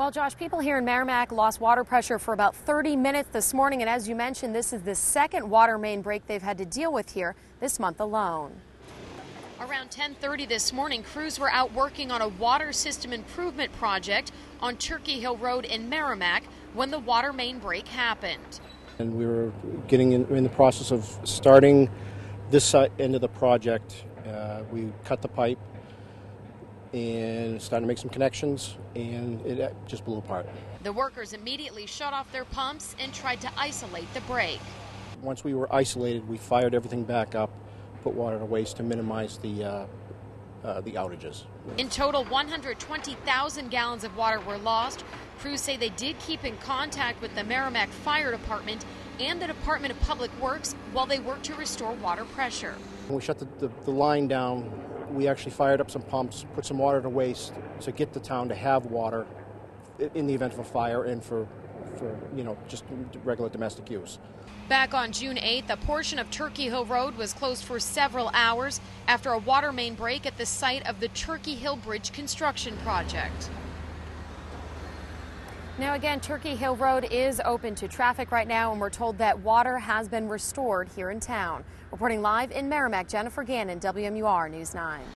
Well, Josh, people here in Merrimack lost water pressure for about 30 minutes this morning, and as you mentioned, this is the second water main break they've had to deal with here this month alone. Around 10:30 this morning, crews were out working on a water system improvement project on Turkey Hill Road in Merrimack when the water main break happened. And we were getting in the process of starting this end of the project. We cut the pipe and started to make some connections, and it just blew apart. The workers immediately shut off their pumps and tried to isolate the break. Once we were isolated, we fired everything back up, put water to waste to minimize the outages. In total, 120,000 gallons of water were lost. Crews say they did keep in contact with the Merrimack Fire Department and the Department of Public Works while they worked to restore water pressure. When we shut the line down, we actually fired up some pumps, put some water to waste to get the town to have water in the event of a fire and for just regular domestic use. Back on June 8th, a portion of Turkey Hill Road was closed for several hours after a water main break at the site of the Turkey Hill Bridge construction project. Now again, Turkey Hill Road is open to traffic right now, and we're told that water has been restored here in town. Reporting live in Merrimack, Jennifer Gannon, WMUR News 9.